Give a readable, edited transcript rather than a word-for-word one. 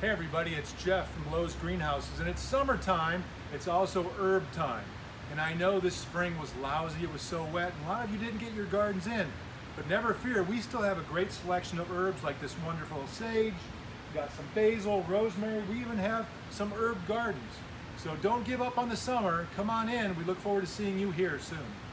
Hey everybody, it's Jeff from Lowe's Greenhouses, and it's summertime. It's also herb time. And I know this spring was lousy, it was so wet, and a lot of you didn't get your gardens in. But never fear, we still have a great selection of herbs like this wonderful sage, we got some basil, rosemary, we even have some herb gardens. So don't give up on the summer, come on in, we look forward to seeing you here soon.